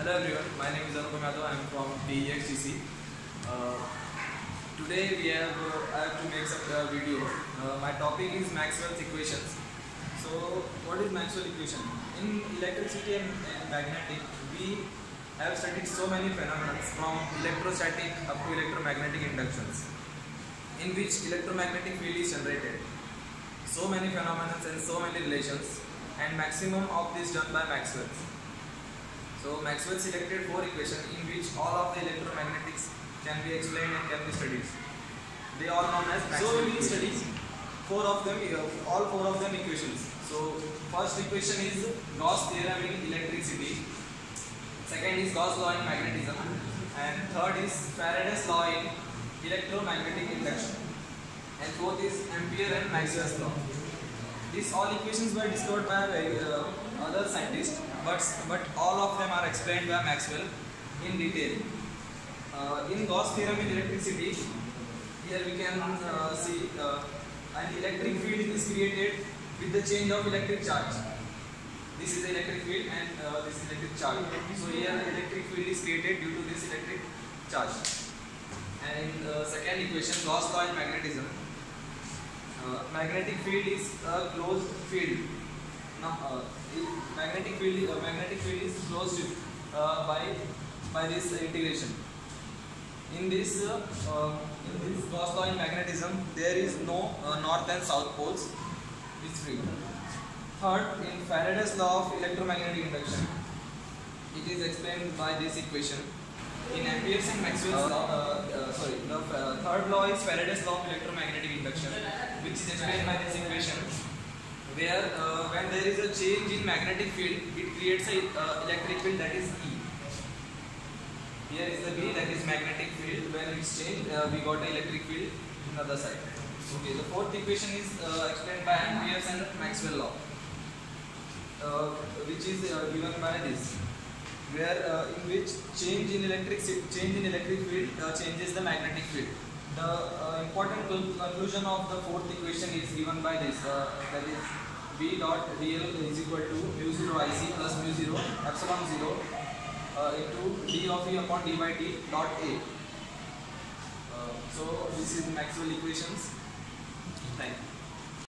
Hello everyone, my name is Anupam Yadav. I am from DEXGC. Today I have to make some video. My topic is Maxwell's equations. So, what is Maxwell's equation? In electricity and magnetic, we have studied so many phenomena from electrostatic up to electromagnetic inductions, in which electromagnetic field is generated. So many phenomena and so many relations, and maximum of this done by Maxwell. So Maxwell selected 4 equations in which all of the electromagnetics can be explained and can be studied. They are known as Maxwell equations. So we study all 4 of them equations. So first equation is Gauss theorem in electricity. Second is Gauss law in magnetism, and third is Faraday's law in electromagnetic induction, and fourth is Ampere and Maxwell's law. These all equations were discovered by other scientists, but all of them are explained by Maxwell in detail. In Gauss theorem in electricity, here we can see an electric field is created with the change of electric charge. This is the electric field and this is electric charge. So here the electric field is created due to this electric charge. And in the second equation, Gauss law in magnetism, magnetic field is a closed field. Now, magnetic field is closed by this integration. In this Gauss law in magnetism, there is no north and south poles. It's free. Third, in Faraday's law of electromagnetic induction, it is explained by this equation. In Ampere's and Maxwell's law, the third law is Faraday's law of electromagnetic induction, which is explained by this equation, where when there is a change in magnetic field, it creates a electric field, that is E. Here is the B, that is magnetic field. When it's changed, we got an electric field in the other side. Okay, the fourth equation is explained by Ampere's and Maxwell law, which is given by this, where in which change in electric field changes the magnetic field. The important conclusion of the fourth equation is given by this, that is B dot dl is equal to mu 0 IC plus mu 0 epsilon 0 into d of E upon d by t dot A. So this is Maxwell equations. Thank you.